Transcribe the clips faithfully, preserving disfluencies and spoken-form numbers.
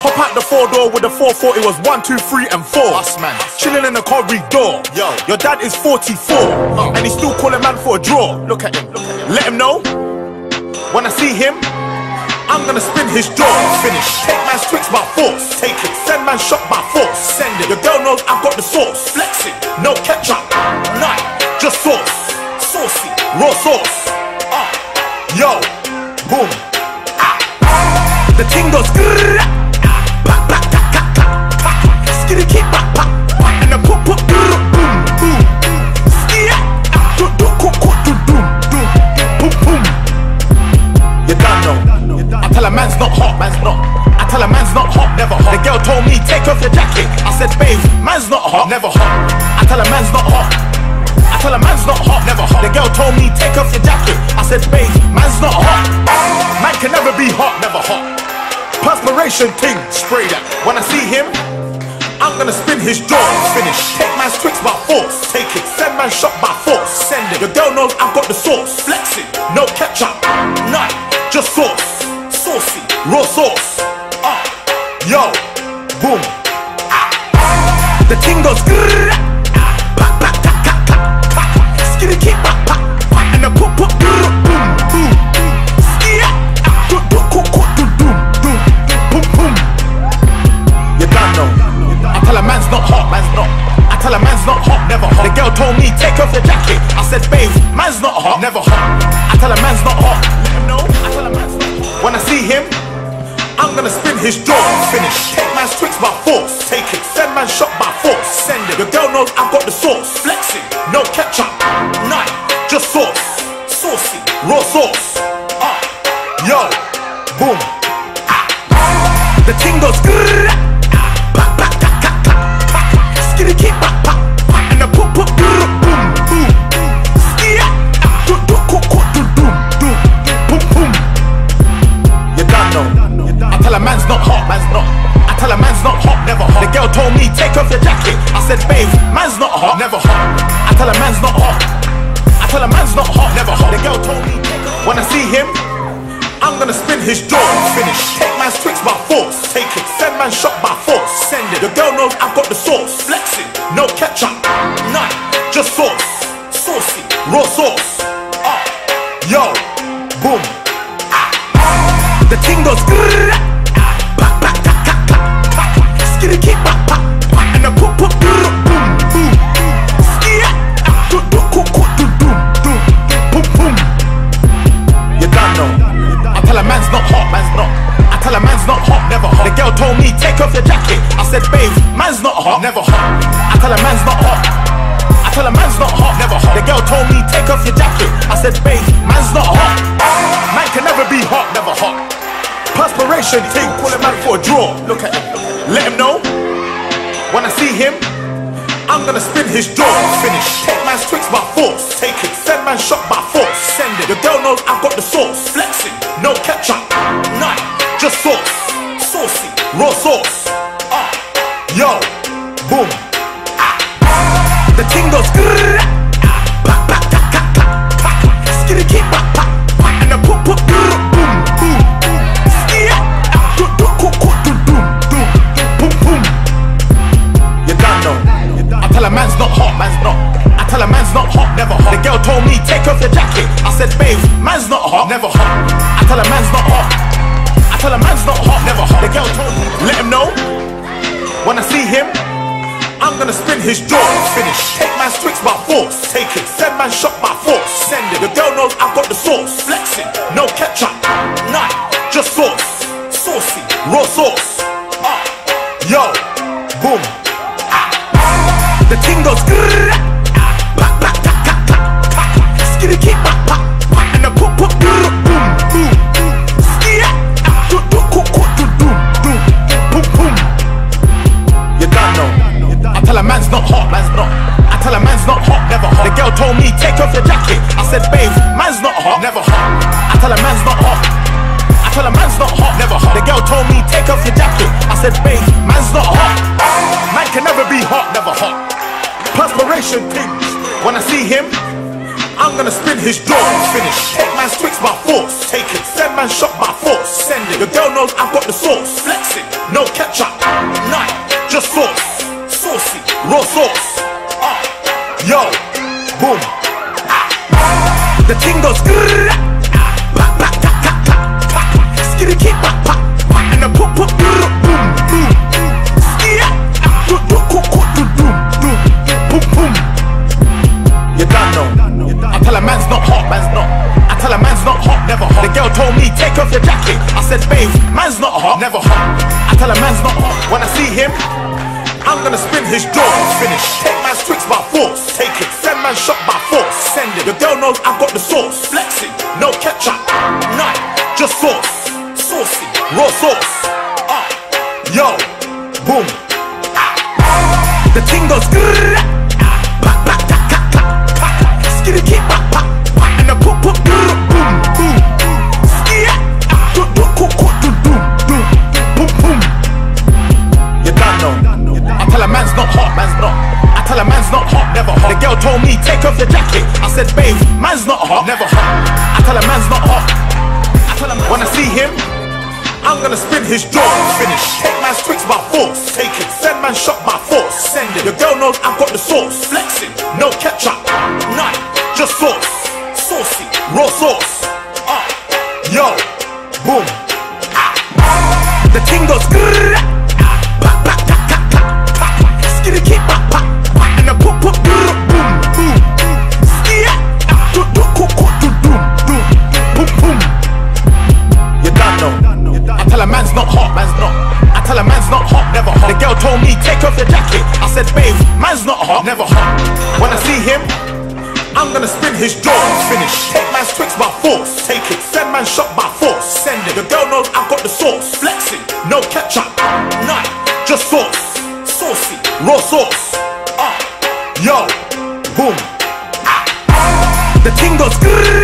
Hop out the four door with the four four, it was one, two, three, and four. Us, man. Chilling in the corridor. Yo, your dad is forty-four, oh. And he still calling man for a draw. Look at him, look at him. Let him know. When I see him, I'm gonna spin his jaw. Finish. Take man's tricks by force. Take it. Send man shot by force. Send it. Your girl knows I've got the sauce. Flex it. No ketchup. None. Just sauce. Saucy. Raw sauce. Uh. Yo. Boom. Ah. The ting goes. Skitty keep pop pop, and the pop pop boom boom. Skia, do do do do do do boom boom. You don't know. I tell a man's not hot, man's not. I tell a man's not hot, never hot. The girl told me take off your jacket. I said babe, man's not hot, never hot. I tell a man's not hot. I tell a man's not hot, never hot. The girl told me take off your jacket. I said babe, man's not hot. Man can never be hot, never hot. Perspiration ting, spray that. When I see him, I'm gonna spin his jaw. Finish. Take man's tricks by force. Take it. Send man shot by force. Send it. Your girl knows I've got the sauce. Flex it. No ketchup. None. Just sauce. Saucy. Raw sauce. Uh. Yo. Boom. Ah. The ting goes. Skitty keep pop pop. And the pop pop. Boom boom. Skia. Do do do do do do. Boom boom. You don't know. I tell a man's not hot, man's not. I tell a man's not hot, never hot. The girl told me take off your jacket. I said babe, man's not hot, never hot. I tell a man's not hot. Let him know. I tell a man's not hot. When I see him, I'm gonna spin his jaw. Finish. Take man's tricks by force. Take it. Send man shot by force. Send it. Your girl knows I've got the sauce. Flex it. No ketchup. None. Just sauce. Saucy. Raw sauce. Uh. Yo. Boom. Ah. The ting goes. Skitty keep pop pop, and the pop pop boom boom. Skia, do do do do do do boom boom. You don't know. I tell a man's not hot, man's not. I tell a man's not hot, never hot. The girl told me take off your jacket. I said babe, man's not hot, never hot. I tell a man's not hot. I tell a man's not hot, never hot. The girl told me when I see him, I'm gonna spin his jaw. Finish. Take man's tricks by force. Take it. Send man shot by force. Send it. Your girl knows I've got the sauce. Flex it. No ketchup. None. Just sauce. Saucy. Raw sauce. Uh. Yo. Boom. Ah. The ting goes. Skitty keep pop pop. And the pop pop boom boom. Skia. Do do do do do do boom boom. You don't know. I tell a man's not hot, man's not. I tell a man's not hot, never hot. The girl told me take off your jacket. I said babe, man's not hot, never hot. I tell a man's not hot. I tell a man's not hot, never hot. The girl told me take off your jacket. I said babe, man's not hot. Man can never be hot, never hot. Perspiration ting, call a man for a draw. Look at him, let him know. When I see him, I'm gonna spin his jaw. Finish. Take man's tricks by force. Take it. Send man shot by force. Send it. Your girl knows I've got the sauce. Flex it. No ketchup. None. Just sauce. Saucy. Raw sauce. Uh. Yo. Boom. Ah. The ting goes. Skitty keep pop pop. And the pop pop boom boom. Skia. Do do do do do do boom boom. You don't know. I tell a man's not hot, man's not. I tell a man's not hot, never hot. The girl told me take off your jacket. I said babe, man's not hot, never hot. I tell a man's not hot. I tell a man's not hot, never hot. The girl told me let him know. When I see him, I'm gonna spin his jaw. Finish. Take man's tricks by force. Take it. Send man shot by force. Send it. Your girl knows I've got the sauce. Flex it. No ketchup. None. Just sauce. Saucy. Raw sauce. Uh. Yo. Boom. The ting goes. Skitty keep pop pop. And the pop pop boom boom. Skia. Do do do do do do boom boom. You don't know. I tell a man's not hot, man's not. I tell a man's not hot, never hot. The girl told me take off your jacket. I said babe, man's not hot, never hot. I tell a man's not hot. I tell a man's not hot, never hot. The girl told me take off your jacket. I said babe, man's not hot. Man can never be hot, never hot. Perspiration things. When I see him, I'm gonna spin his jaw. Finish. Take man's twix by force. Take it. Send man shot by force. Send it. Your girl knows I've got the sauce. Flexing. No ketchup. None. Just sauce. Saucy. Raw sauce. Ah. Yo. Boom. Ah. The ting goes. Back, back, tap, tap, tap, tap. Skitty keep back, pop. And the pop, pop, boom, boom. Skia. Do, do, do, do, do, do. Boom, boom. You done know. I tell a man's not hot, man's not. I tell a man's not hot, never hot. The girl told me take off your jacket. I said babe, man's not hot, never hot. I tell a man's not hot. When I see him, I'm gonna spin his jaw. Finish. Take man's twix by force. Take it. Send man shot by force. Send it. Your girl knows I've got the sauce. Flexing. No ketchup. None. Just sauce. Saucy. Raw sauce. Ah. Yo. Boom. Ah. The ting goes. Back, back, tap, tap, tap, tap. Skitty keep back, back. And the pop, pop, boom, boom. Skia. Do, do, do, do, do, do. Boom, boom. You done know. I tell a man's not hot, man's not. I tell a man's not hot, never hot. The girl told me take off your jacket. I said babe, man's not hot, never hot. I tell a man's not hot. I tell him when I see him, I'm gonna spin his jaw. Finish. Take man's twix by force. Take it. Send man shot by force. Send it. Your girl knows I've got the sauce. Flexing. No ketchup. None. Just sauce. Saucy. Raw sauce. Ah. Yo. Boom. Ah. The ting goes. Back, back, tap, tap, tap, tap. Skitty keep back, back. And the pop, pop, boom, boom. Skia. Do, do, do, do, do, do. Boom, boom. You done know. I tell a man's not hot, man's not. I tell a man's not hot, never hot. The girl told me take off your jacket. I said babe, man's not hot, never hot. When I see him, I'm gonna spin his jaw. Finish. Take man's twix by force. Take it. Send man shot by force. Send it. Your girl knows I've got the sauce. Flexing. No ketchup. None. Just sauce. Saucy. Raw sauce. Ah. Yo. Boom. Ah. The ting goes.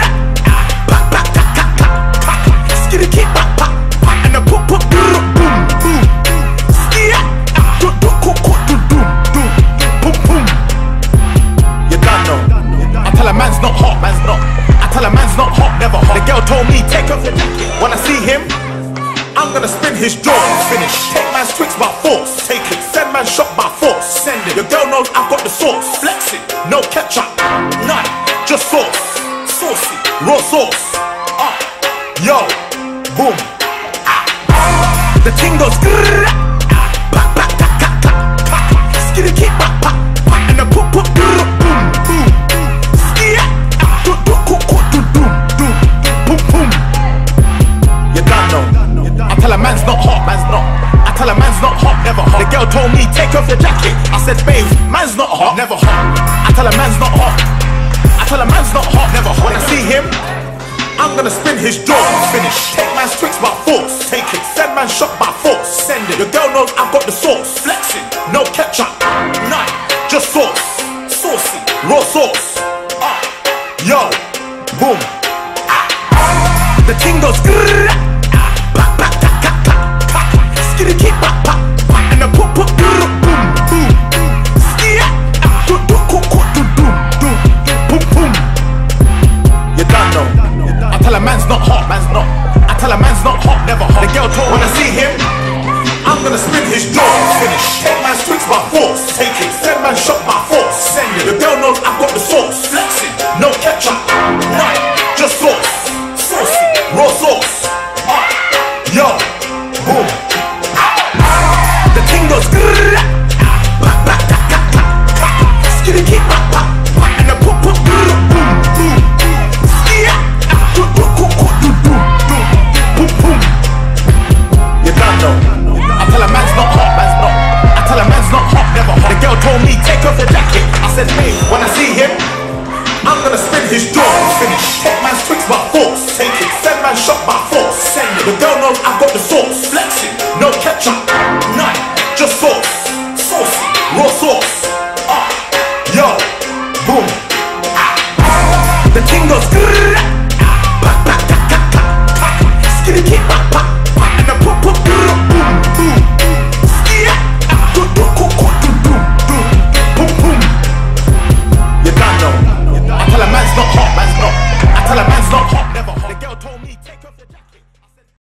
Back, back, tap, tap, tap, tap. Skitty keep back, back. And the pop, pop, boom, boom. Skia. Do, do, do, do, do, do. Boom, boom. You done know. I tell a man's not hot, man's not. I tell a man's not hot, never hot. The girl told me take off your jacket. When I see him, I'm gonna spin his jaw. Finish. Take man's twix by force. Take it. Send man shot by force. Send it. Your girl knows I've got the sauce. Flexing. No ketchup. None. Just sauce. Saucy. Raw sauce. Ah. Yo. Boom. Ah. The ting goes. Back, back, tap, tap, tap, tap. Skitty keep back, back. And the pop, pop, boom, boom. Skia. Do, do, do, do, do, do. Boom, boom. You done know. I tell a man's not hot, man's not. I tell a man's not hot, never hot. The girl told me take off your jacket. I said babe, man's not hot, never hot. I tell a man's not hot. I tell a man's not hot, never hot. When I see him, I'm gonna spin his jaw. Finish. Take man's twix by force. Take it. Send man shot by force. Send it. Your girl knows I've got the sauce. Flexing. No ketchup. None. Just sauce. Saucy. Raw sauce. Ah. Yo. Boom. Ah. The ting goes. Back, back, tap, tap, tap, tap. Skitty keep back, back. And the pop, pop, boom, boom. Skia. Do, do, do, do, do, do. Boom, boom. You done know. I tell a man's not hot, man's not. I tell a man's not hot, never hot. The girl told me when I see him, I'm gonna spin his jaw. Finish. Take man's twix by force. Take it. Send man shot by force. Send it. The girl knows I've got the sauce. Flexing. No ketchup.